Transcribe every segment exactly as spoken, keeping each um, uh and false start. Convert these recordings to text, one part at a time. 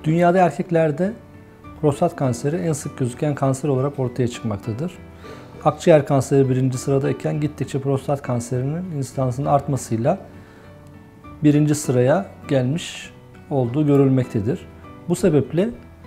Dünyada erkeklerde prostat kanseri en sık gözüken kanser olarak ortaya çıkmaktadır. Akciğer kanseri birinci sıradayken gittikçe prostat kanserinin insidansının artmasıyla birinci sıraya gelmiş olduğu görülmektedir. Bu sebeple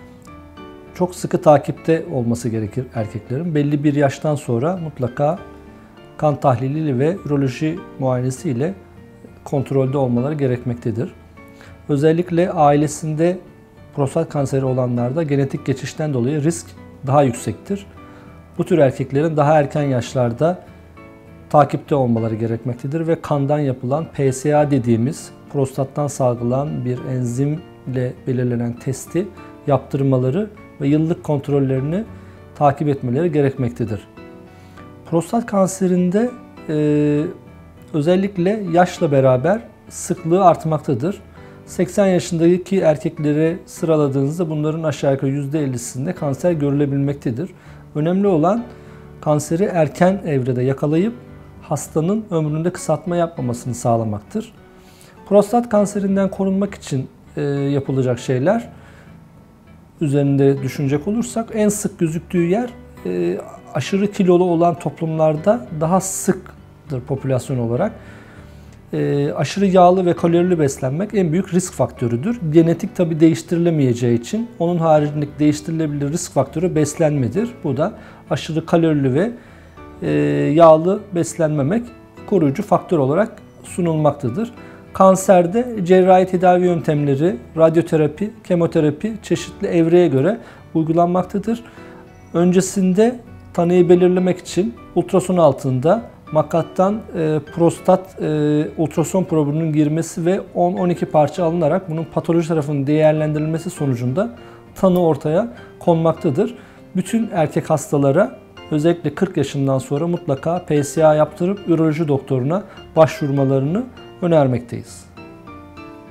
çok sıkı takipte olması gerekir erkeklerin. Belli bir yaştan sonra mutlaka kan tahliliyle ve üroloji muayenesiyle kontrolde olmaları gerekmektedir. Özellikle ailesinde prostat kanseri olanlarda genetik geçişten dolayı risk daha yüksektir. Bu tür erkeklerin daha erken yaşlarda takipte olmaları gerekmektedir ve kandan yapılan P S A dediğimiz prostattan salgılanan bir enzimle belirlenen testi yaptırmaları ve yıllık kontrollerini takip etmeleri gerekmektedir. Prostat kanserinde e, özellikle yaşla beraber sıklığı artmaktadır. seksen yaşındaki erkekleri sıraladığınızda bunların aşağı yukarı yüzde ellisinde kanser görülebilmektedir. Önemli olan kanseri erken evrede yakalayıp hastanın ömründe kısaltma yapmamasını sağlamaktır. Prostat kanserinden korunmak için e, yapılacak şeyler üzerinde düşünecek olursak en sık gözüktüğü yer e, aşırı kilolu olan toplumlarda daha sıktır popülasyon olarak. E, aşırı yağlı ve kalorili beslenmek en büyük risk faktörüdür. Genetik tabi değiştirilemeyeceği için onun haricindeki değiştirilebilir risk faktörü beslenmedir. Bu da aşırı kalorili ve e, yağlı beslenmemek koruyucu faktör olarak sunulmaktadır. Kanserde cerrahi tedavi yöntemleri, radyoterapi, kemoterapi çeşitli evreye göre uygulanmaktadır. Öncesinde tanıyı belirlemek için ultrason altında makattan e, prostat e, ultrason probunun girmesi ve on on iki parça alınarak bunun patoloji tarafının değerlendirilmesi sonucunda tanı ortaya konmaktadır. Bütün erkek hastalara özellikle kırk yaşından sonra mutlaka P S A yaptırıp üroloji doktoruna başvurmalarını önermekteyiz.